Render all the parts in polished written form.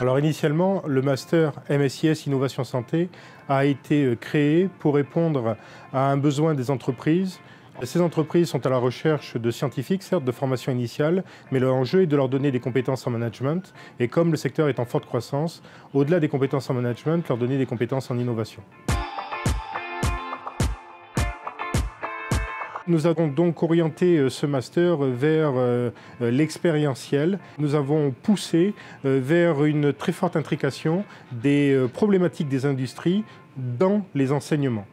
Alors initialement, le master MSIS Innovation Santé a été créé pour répondre à un besoin des entreprises. Ces entreprises sont à la recherche de scientifiques, certes de formation initiale, mais l'enjeu est de leur donner des compétences en management. Et comme le secteur est en forte croissance, au-delà des compétences en management, leur donner des compétences en innovation. Nous avons donc orienté ce master vers l'expérientiel. Nous avons poussé vers une très forte intrication des problématiques des industries dans les enseignements.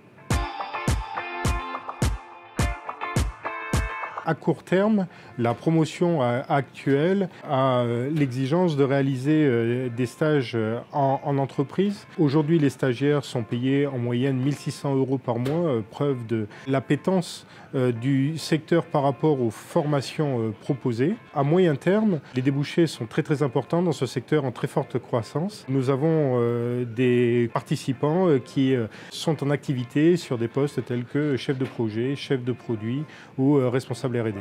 À court terme, la promotion actuelle a l'exigence de réaliser des stages en entreprise. Aujourd'hui, les stagiaires sont payés en moyenne 1 600 € par mois, preuve de l'appétence du secteur par rapport aux formations proposées. À moyen terme, les débouchés sont très importants dans ce secteur en très forte croissance. Nous avons des participants qui sont en activité sur des postes tels que chef de projet, chef de produit ou responsable R&D.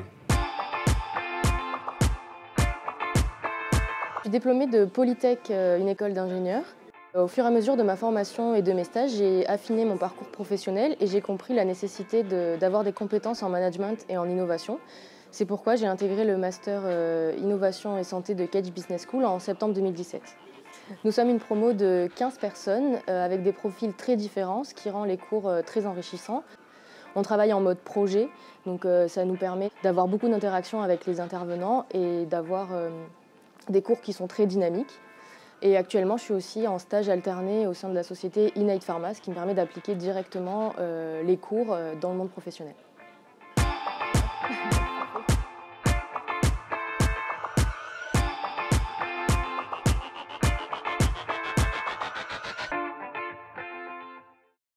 Je suis diplômée de Polytech, une école d'ingénieurs. Au fur et à mesure de ma formation et de mes stages, j'ai affiné mon parcours professionnel et j'ai compris la nécessité d'avoir des compétences en management et en innovation. C'est pourquoi j'ai intégré le master Innovation et Santé de Cage Business School en septembre 2017. Nous sommes une promo de 15 personnes avec des profils très différents, ce qui rend les cours très enrichissants. On travaille en mode projet, donc ça nous permet d'avoir beaucoup d'interactions avec les intervenants et d'avoir des cours qui sont très dynamiques. Et actuellement, je suis aussi en stage alterné au sein de la société Innate Pharma, ce qui me permet d'appliquer directement les cours dans le monde professionnel.